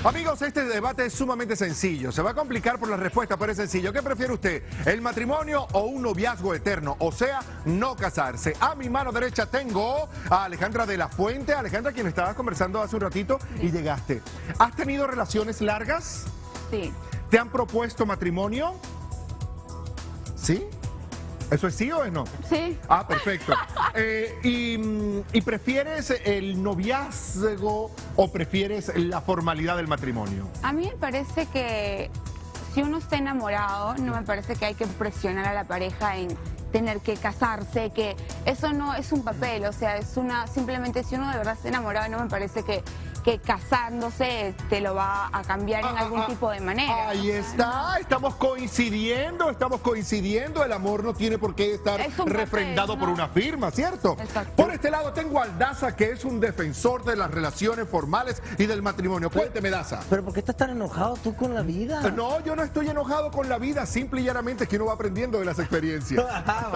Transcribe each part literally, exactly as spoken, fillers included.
Amigos, este debate es sumamente sencillo. Se va a complicar por la respuesta, pero es sencillo. ¿Qué prefiere usted? ¿El matrimonio o un noviazgo eterno? O sea, no casarse. A mi mano derecha tengo a Alejandra de la Fuente. Alejandra, quien estabas conversando hace un ratito y llegaste. ¿Has tenido relaciones largas? Sí. ¿Te han propuesto matrimonio? ¿Sí? ¿Eso es sí o es no? Sí. Ah, perfecto. Eh, y, ¿Y prefieres el noviazgo o prefieres la formalidad del matrimonio? A mí me parece que si uno está enamorado, no me parece que hay que presionar a la pareja en tener que casarse, que eso no es un papel, o sea, es una, simplemente si uno de verdad está enamorado, no me parece que, que casándose te lo va a cambiar en Ah, algún ah, tipo de manera. Ahí está, estamos coincidiendo, estamos coincidiendo, el amor no tiene por qué estar Es un papel, refrendado ¿no? por una firma, ¿cierto? Exacto. Por este lado tengo a Daza, que es un defensor de las relaciones formales y del matrimonio. Cuénteme, Daza. ¿Pero por qué estás tan enojado tú con la vida? No, yo no estoy enojado con la vida, simple y llanamente es que uno va aprendiendo de las experiencias.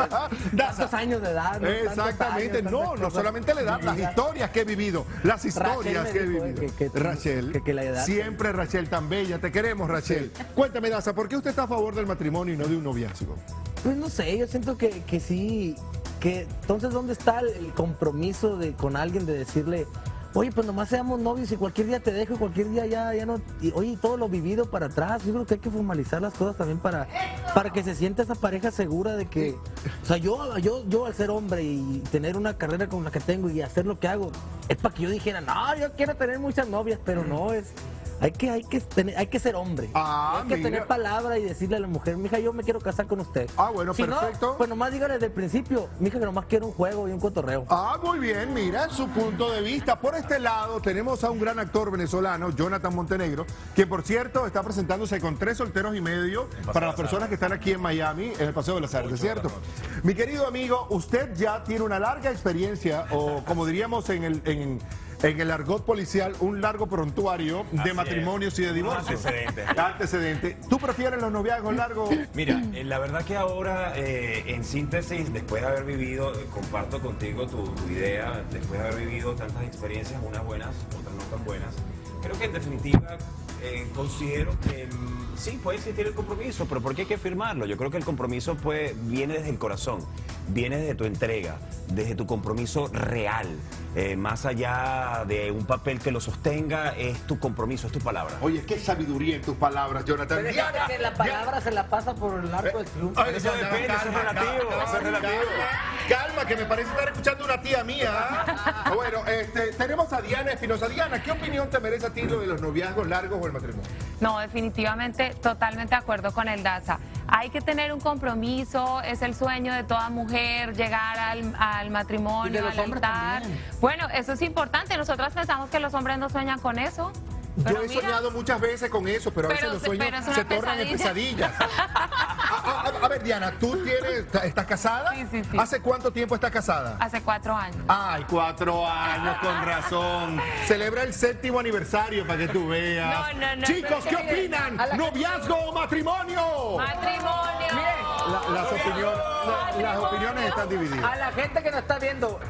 Tantos años de edad, ¿no? Exactamente, Tantos no, años, no tantas solamente la edad, cosas las vividas. historias que he vivido, las historias Rachel que he me dijo, vivido. eh, que- que- Rachel, que- que la edad- siempre Rachel tan bella, te queremos, Rachel. Cuéntame, Daza, ¿por qué usted está a favor del matrimonio y no de un noviazgo? Pues no sé, yo siento que, que sí, que entonces ¿dónde está el, el compromiso de con alguien de decirle, oye, pues nomás seamos novios y cualquier día te dejo y cualquier día ya, ya no, y, oye, todo lo vivido para atrás? Yo creo que hay que formalizar las cosas también para, para que se sienta esa pareja segura de que, o sea, yo, yo, yo al ser hombre y tener una carrera como la que tengo y hacer lo que hago, es para que yo dijera, no, yo quiero tener muchas novias, pero no es... Hay que, hay, que tener, hay que ser hombre. Ah, hay que mira. tener palabra y decirle a la mujer, mija, yo me quiero casar con usted. Ah, bueno, Si perfecto. no, pues nomás dígale desde el principio, mija, que nomás quiero un juego y un cotorreo. Ah, muy bien, mira su punto de vista. Por este lado tenemos a un gran actor venezolano, Jonathan Montenegro, que por cierto está presentándose con tres solteros y medio para las personas que están aquí en Miami, en el Paseo de las Artes, ¿cierto? Mi querido amigo, usted ya tiene una larga experiencia, o como diríamos en el... En, en el argot policial, un largo prontuario de Así matrimonios es. y de divorcios. Antecedentes. Antecedentes. ¿Tú prefieres los noviazgos largos? Mira, eh, la verdad que ahora, eh, en síntesis, después de haber vivido, eh, comparto contigo tu, tu idea, después de haber vivido tantas experiencias, unas buenas, otras no tan buenas, creo que en definitiva eh, considero que mm, sí, puede existir el compromiso, pero ¿por qué hay que firmarlo? Yo creo que el compromiso pues, viene desde el corazón, viene desde tu entrega, desde tu compromiso real. Eh, más allá de un papel que lo sostenga, es tu compromiso, es tu palabra. Oye, qué sabiduría en tus palabras, Jonathan. Pero Ya, es que la palabra se la pasa por el arco del triunfo. Ay, Eso depende, eso es calma, relativo, calma, eso es relativo. Calma, calma, que me parece estar escuchando una tía mía. ¿Ah? Bueno, este, tenemos a Diana Espinosa. Diana, ¿qué opinión te merece a ti lo de los noviazgos largos o el matrimonio? No, definitivamente, totalmente de acuerdo con el Daza. Hay que tener un compromiso, es el sueño de toda mujer, llegar al, al matrimonio, Y de los al hombres altar. también. Bueno, eso es importante, nosotras pensamos que los hombres no sueñan con eso. Pero Yo he mira, soñado muchas veces con eso, pero a veces Pero los se- sueños pero es una se tornan en pesadilla. pesadillas. A, a- a ver, Diana, ¿tú tienes, estás casada? Sí, sí, sí. ¿Hace cuánto tiempo estás casada? hace cuatro años. Ay, cuatro años, con razón. Celebra el séptimo aniversario para que tú veas. No, no, no, Chicos, ¿qué pero es que- opinan? a la- ¿Noviazgo o matrimonio? ¡Matrimonio! La- las, opiniones, la- las opiniones están divididas. A la gente que nos está viendo,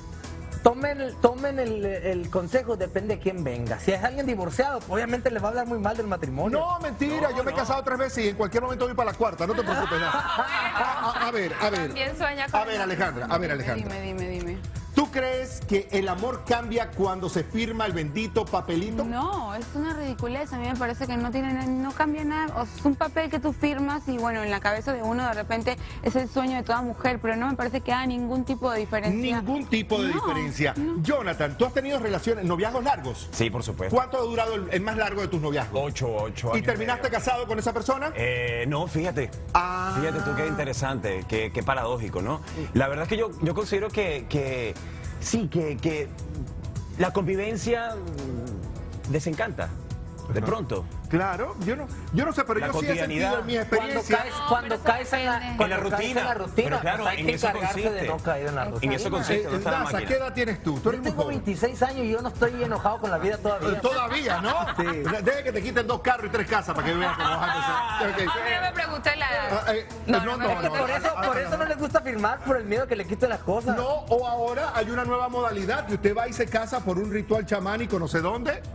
tomen, tomen el, el consejo, depende de quién venga. Si es alguien divorciado, obviamente le va a hablar muy mal del matrimonio. No, mentira, yo me he casado tres veces y en cualquier momento voy para la cuarta, no te preocupes. nada. A, a- a ver, a ver. También sueña con A ver, el Alejandra, a ver, Alejandra. Dime, dime, dime. ¿Tú crees que el amor cambia cuando se firma el bendito papelito? No, es una ridiculez. A mí me parece que no tiene, na- no cambia nada. O sea, es un papel que tú firmas y bueno, en la cabeza de uno de repente es el sueño de toda mujer, pero no me parece que haga ningún tipo de diferencia. Ningún tipo de No, diferencia. Jonathan, ¿tú has tenido relaciones, noviazgos largos? Sí, por supuesto. ¿Cuánto ha durado el, el más largo de tus noviazgos? Ocho, ocho años. ¿Y terminaste y medio. casado con esa persona? Eh, no, fíjate. Ah. Fíjate tú qué interesante, qué, qué paradójico, ¿no? La verdad es que yo, yo considero que, que sí, que, que la convivencia mm, desencanta, de pronto. Claro, yo no, yo no sé, pero La yo sí he sentido cotidianidad. en mi Cuando experiencia. caes, No, cuando pero eso caes en la, depende. cuando En la caes rutina. en la rutina, Pero claro, pues hay en que eso encargarse de consiste. no caer en la rutina. En eso consiste, ¿dónde está la Daza, máquina? ¿qué edad tienes tú? Tú eres Yo muy tengo joven. veintiséis años y yo no estoy enojado con la vida todavía. Todavía, ¿no? Sí. Deje que te quiten dos carros y tres casas para que veas cómo vas a empezar. A mí no me pregunté la edad. Ah, eh, No, no, no, no, me Es que no, por eso, ah, por ah, eso no. no les gusta firmar, por el miedo que le quiten las cosas. No, o ahora hay una nueva modalidad que usted va y se casa por un ritual chamánico no sé dónde.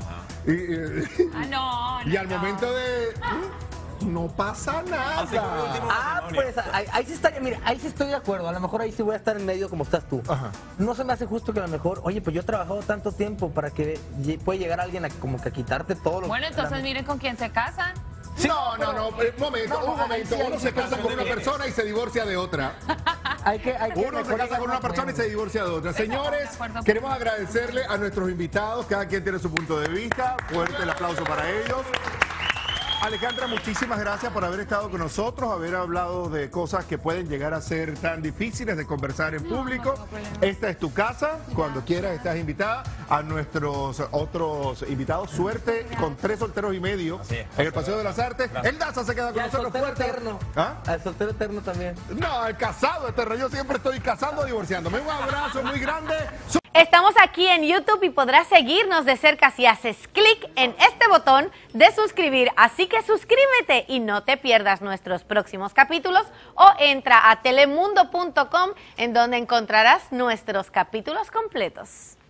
Y, y- Ah, no, no, y al no. momento de... No pasa Así por nada. último, Ah, matrimonio. pues ahí, ahí sí estaría, mira, ahí sí estoy de acuerdo. A lo mejor ahí sí voy a estar en medio como estás tú. Ajá. No se me hace justo que a lo mejor, oye, pues yo he trabajado tanto tiempo para que lle- puede llegar alguien a como que a quitarte todo lo Bueno, entonces la- miren con quién se casan. no, no, no, eh, momento, No, no, un ahí momento. sí, ahí Uno sí se casa pasa con una bien. persona y se divorcia de otra. Hay que, hay que Uno se mejor casa llegar con una a un persona y se acuerdo. divorcia de otra. Estamos de Señores, acuerdo. queremos agradecerle a nuestros invitados. Cada quien tiene su punto de vista. Fuerte el aplauso para ellos. Alejandra, muchísimas gracias por haber estado con nosotros, haber hablado de cosas que pueden llegar a ser tan difíciles de conversar en No, público. no tengo problema. Esta es tu casa, cuando quieras estás invitada. A nuestros otros invitados, suerte con tres solteros y medio Así es. en el Paseo de las Artes. Gracias. El Daza se queda Y con al nosotros. soltero Fuerte. eterno. ¿Ah? Al soltero eterno también. No, el casado, este rey, yo siempre estoy casando o divorciándome. Un abrazo muy grande. Estamos aquí en YouTube y podrás seguirnos de cerca si haces clic en este botón de suscribir. Así que suscríbete y no te pierdas nuestros próximos capítulos o entra a telemundo punto com en donde encontrarás nuestros capítulos completos.